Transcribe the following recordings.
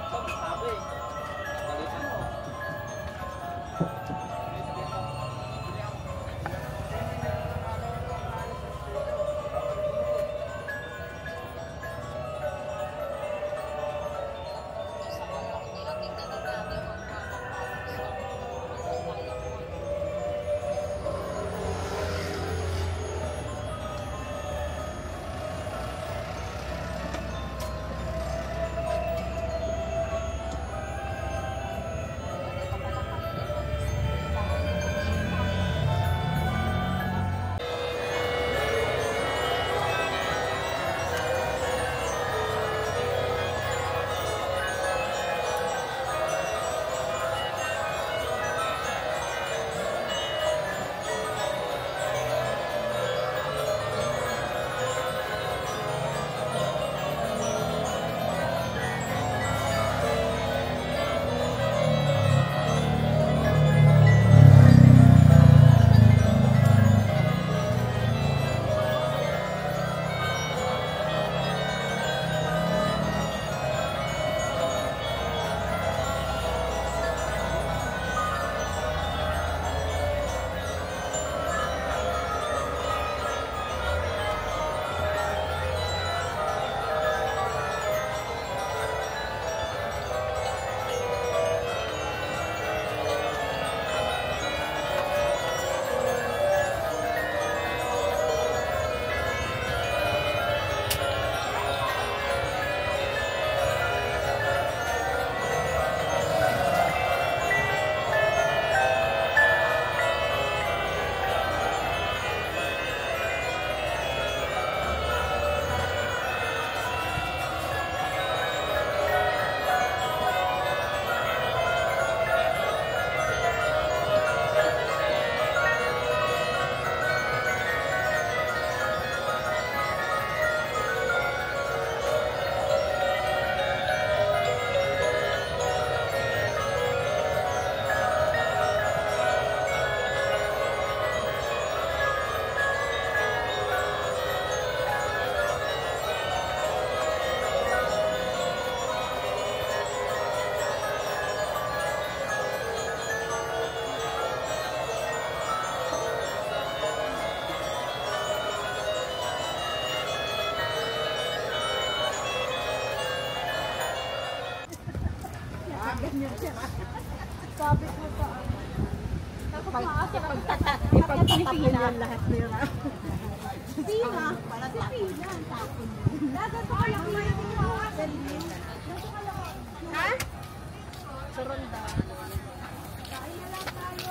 Sabi ko pa. Ipagpipilihan lahat nila. Pila. Si Pila. Dagat ko lang yung ha? Suronda. Kain na lang tayo.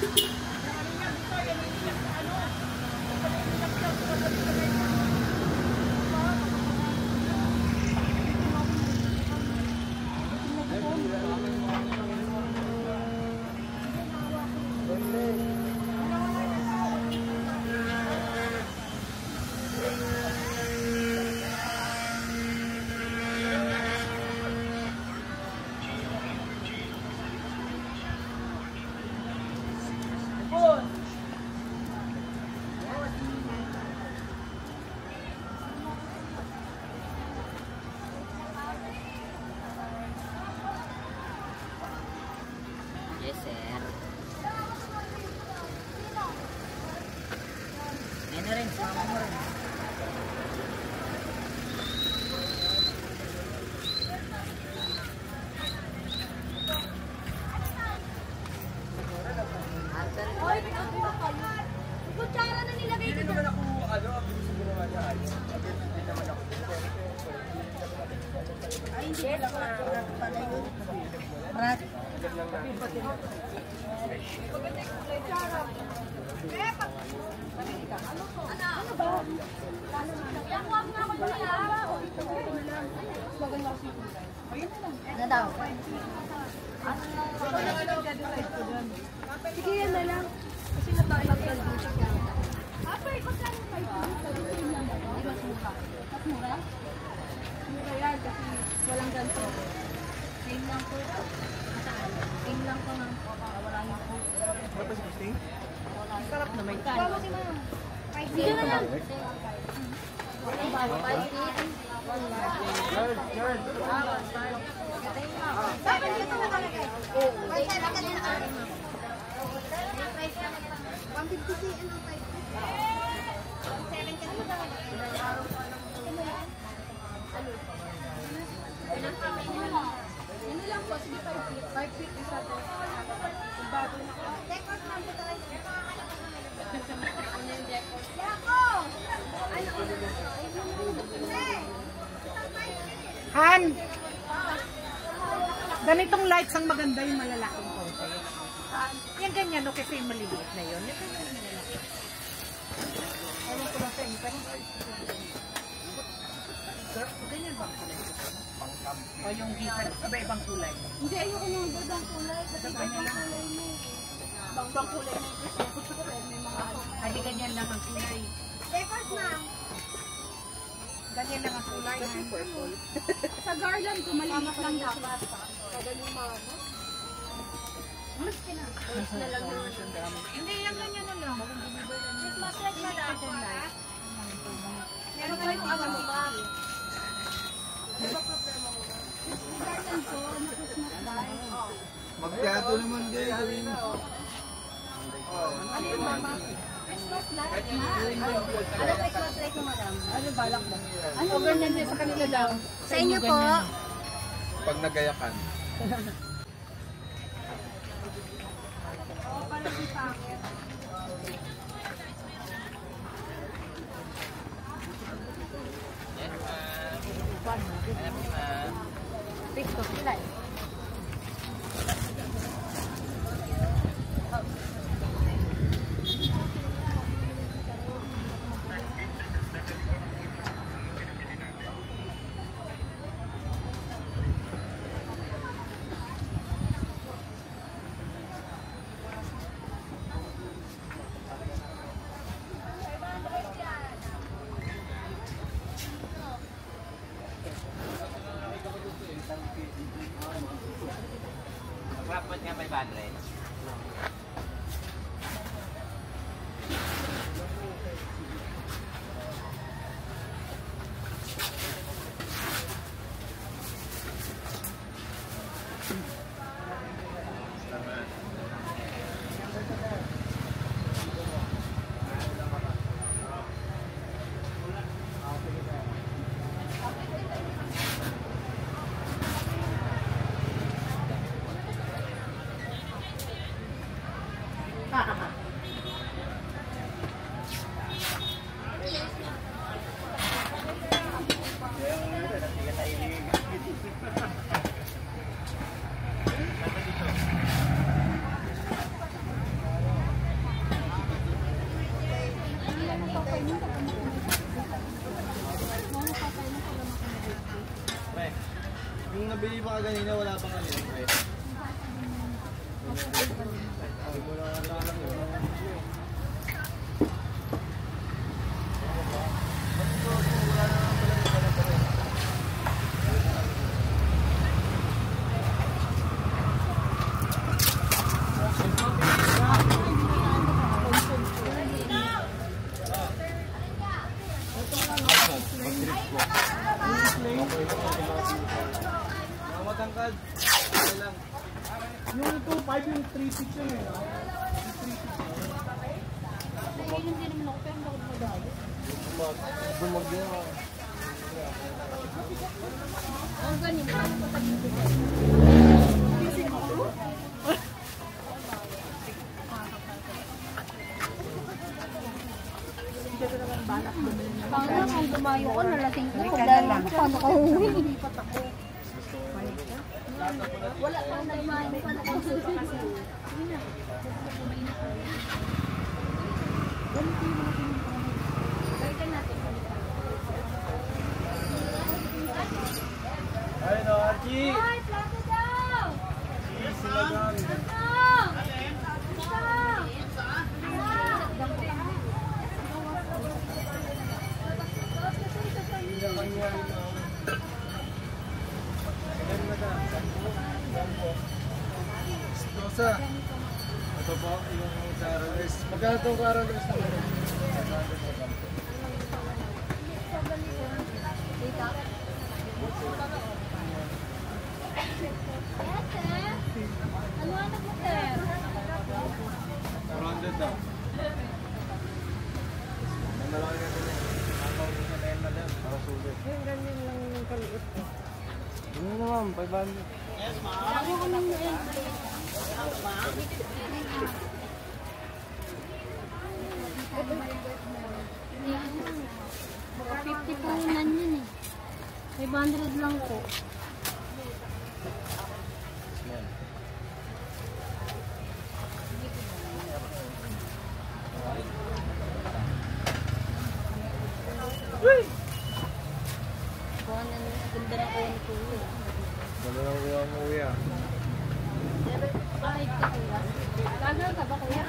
Yes, sir. Ano rin, sama mo rin. Oy, kutsara na nilagay ko. Hindi naman ako, ang gusto ko naman niya. Hindi naman ako. Ay, hindi lang pala yun. Rat. Ano ba? Yakuwag na ako nila. Ano daw? Sige, yan na lang. Kasi natanggal dito siya. Apay, magkano kayo? Mas mura. Mas mura? Mura yan kasi walang ganito. Same lang po. Same lang po ng wala niyo po. What was this thing? Sarap na may kanin. Bago si ma'am. 5 feet na lang. 5 feet. Bakit dito nakalagay? Ay, talaga din ang 150 cc and 5 feet. 7 ka na ba? Ano lang po, sige 5 feet. 5 feet isa po. Bago na ko. Record lang po talaga. Ano yung record? Yako! Han! Ganitong lights ang maganda yung malalaking konti. Yan ganyan, no? Kasi yung maliliit na yun. Yan ganyan yung malalaki. Ewan ko lang sa inyo. Sir, ganyan bang kulay? O yung gitan, iba-ibang kulay? Hindi, ayoko nung ibang kulay. Kasi ibang kulay mo. Ibang kulay mo. May mga Hindi ganyan lang ang kulay. record na. Ganyan lang ang kulay. Sa garland ko, maliit lang dapat. Kagaling mga ano? Mas na lang naman. Hindi, yung ganyan na lang. Christmas light na dapat. Meron kayo kung ano ba? Garland ko, na Christmas light. Magpiato naman din. Ano yung mama? Christmas light na. Ano Christmas light mo, madam? Ano balak mo? Ano O ganyan din sa kanila daw. Sa inyo po? Pag nagayakan. Para si Pangit. TikTok nila eh. Dapat nga 500. bumili pa ka ganina, wala pang ano yun, pre. Wala na alam yun. Matangkad. Okay lang. Yung 2.5 yung 3.6 yun eh. Naiinom din naman ako, pero hindi ako madali. Bumagyan ako. Ang ganin, paano pa pag-ibig? Paano kung dumayo ko, nalating ko, dahil paano ka huwi? Wala pang nagmahin, paano ka huwi? Sige na. Balikan natin. Ayun o, Archie! Ay, plato daw! Silagang! Dosa. Ito po, yung Carolers. Magkano itong Carolers na meron? Ano anak mo, Ter? 400 daw. Ang malaki na rin. Ako yung sa tayo na lang. Para sulit. Yung ganyan lang yung kaliit. Ano naman, 500. Bago ko nang yun. Baka 50 po yun yun eh. 500 lang po. Kuha na ganda na kuha ni Kuya. Ganda lang kuha mo, kuya. Kahit ka kuya. Gagal ka ba kuya?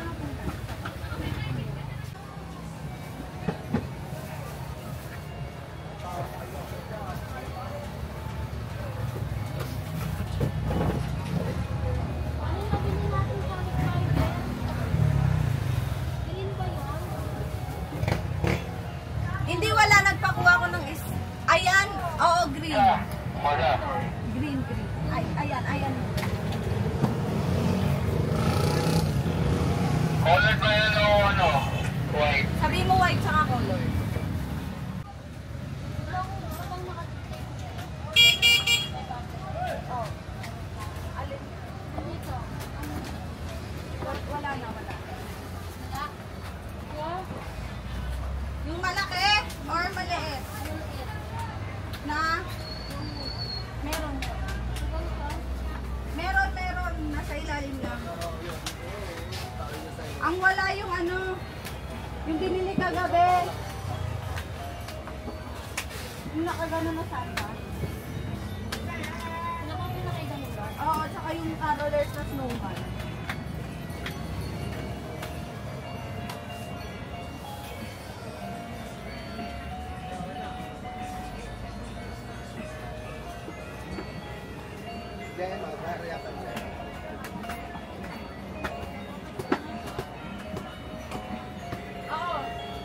Hindi, wala. Nagpakuha ko ng ayan. Oo, green. Green. Ay, ayan. Color ba yan o ano? White. Sabi mo white tsaka color. Oh. Alin? Wala na. Yung malaki or maliit? Na? Meron. Nasa ilalim lang. Ang wala yung ano, yung binili kagabi. Yung nakagano na santa. Oo, tsaka yung carolers na snowman. Diyan, mag-react siya. Oo.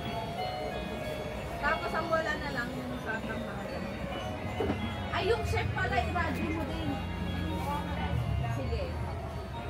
Tapos ang wala na lang yung santang mahal. Ay, yung chef pala, i-radyo mo din. Sige.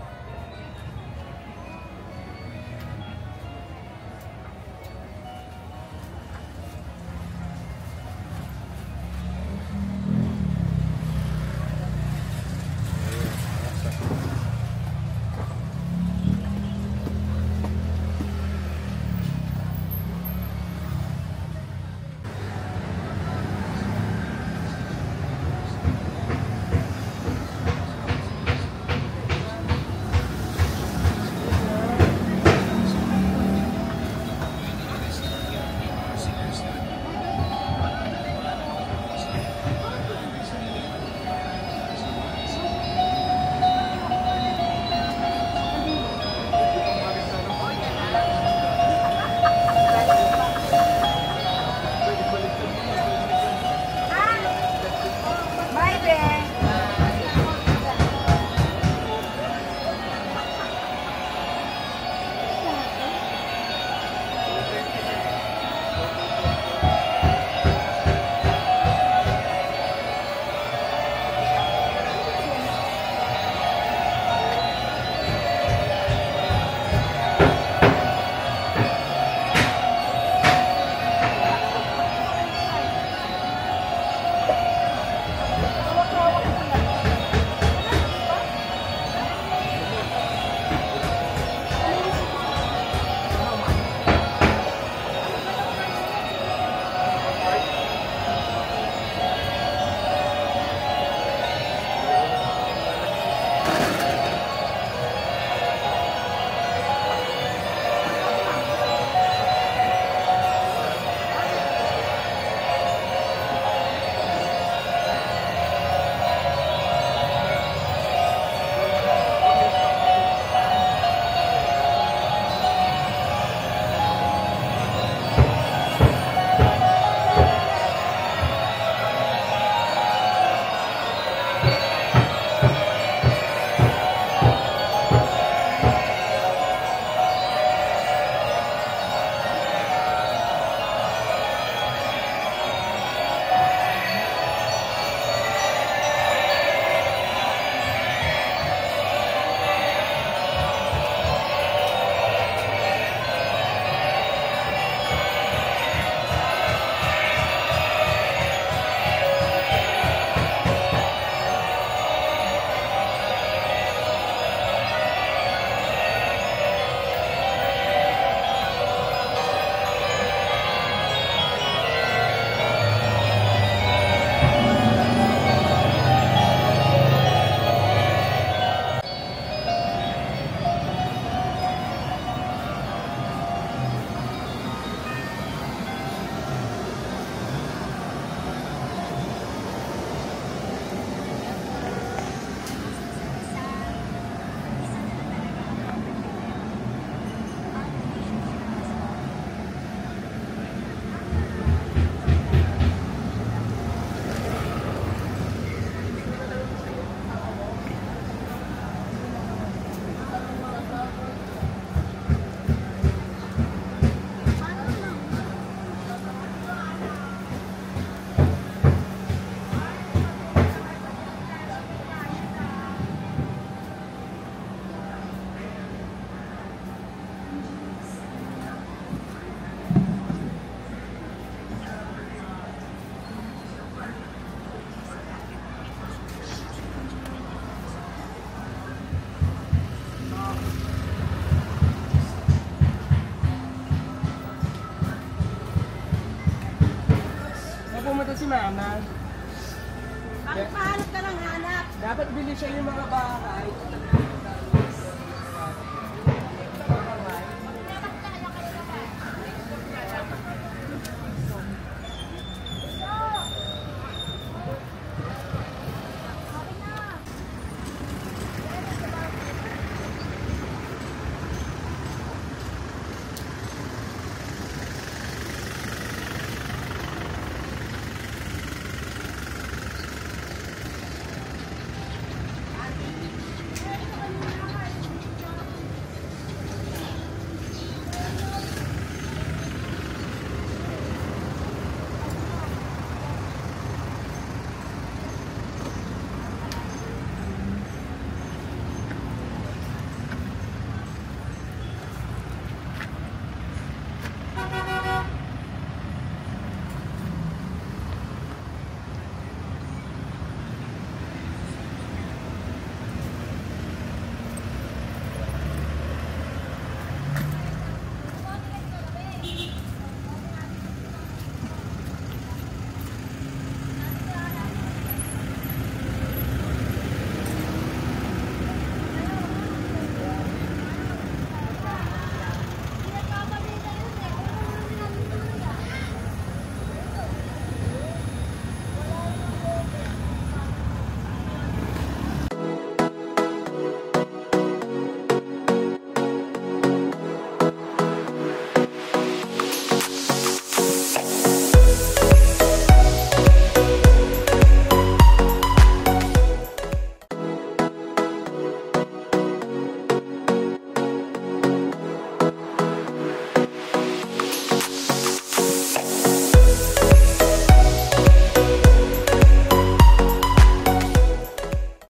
si mama. Bakit mahanap ka ng hanap? Dapat bili siya yung mga bahay.